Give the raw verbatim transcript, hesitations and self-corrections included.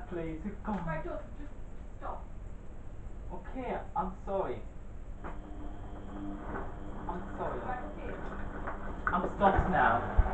please. Come Right, on. Joseph, just stop. Okay, I'm sorry. I'm sorry. Right, okay. I'm stopped now.